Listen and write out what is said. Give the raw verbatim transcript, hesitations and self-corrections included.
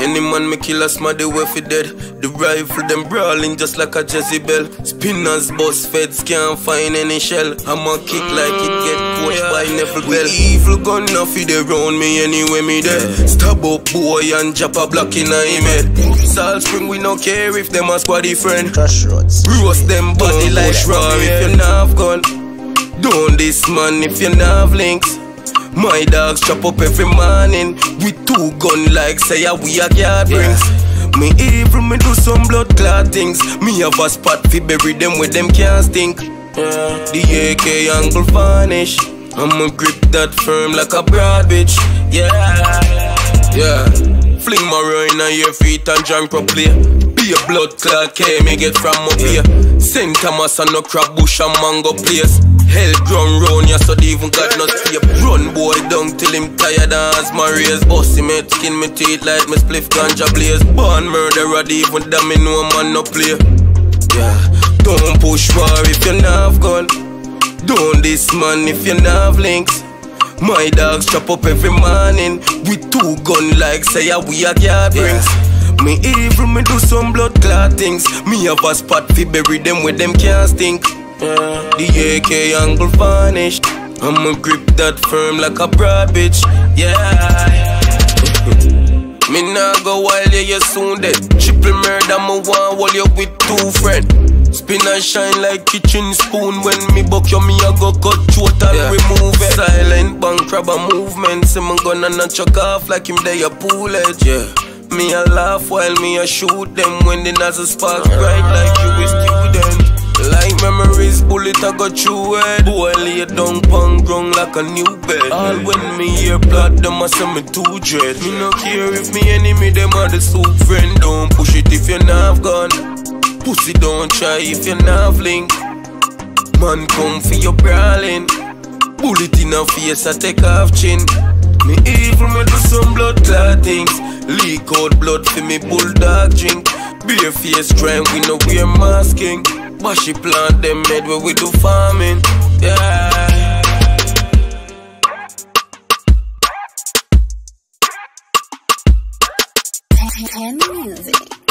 Any man me kill a smaddy way fi dead. The rifle them brawling just like a Jezebel. Spinners bust feds can't find any shell. I'ma kick like it get coached by Neville Bell. Evil gun now fi they round me anyway me dead. Stab up boy and drop a block in a him head. Salt Spring we no care if them a squaddy friend. Roast them body like raw if you not have gun. Don't this man if you not have links. My dogs chop up every morning with two gun like say yeah, we a yard brings. Me evil, me do some blood clot things. Me have a spot fi bury them where them can't stink. Yeah. The A K angle vanish. I'ma grip that firm like a broad bitch. Yeah, yeah. Fling my in on your feet and jump properly. Be a blood clot K me get from up here. Saint Thomas and no crab bush and mango place. Hell ground round ya so they even got no tape. Run boy down till him tired as my race. Boss him head skin me teeth like me spliff ganja blaze. Born murderer even that me know man no play. Yeah, don't push war if you not have gun. Don't this man if you not have links. My dogs chop up every morning with two gun like say yeah, we a yard brings. Me evil, me do some blood clot things. Me have a spot fi bury them where them can't stink. Yeah. The A K angle vanish. I'ma grip that firm like a broad bitch. Yeah. Me nah go wild, yeah, you soon dead. Triple murder, me want hold you with two friends. Spin and shine like kitchen spoon. When me buck you, me a go cut throat and yeah. remove it. Silent bank crab a movement. See me gun and a chuck off like him there a pull it. Yeah. Me a laugh while me a shoot them. When the nozzle spark bright like you a student. Like memories, bullet I got through it. Boy lay down punk ground like a new bed. All when me hear blood, them a say me too dread. Me no care if me enemy, them are the soup friend. Don't push it if you not have gun. Pussy don't try if you not have link. Man come for your brawling. Bullet in her face, I take off chin. Me evil, me do some blood clot things. Leak out blood for me bulldog drink. Bare face crime, we no wear masking. But she plant them made where we do farming. Yeah. And music.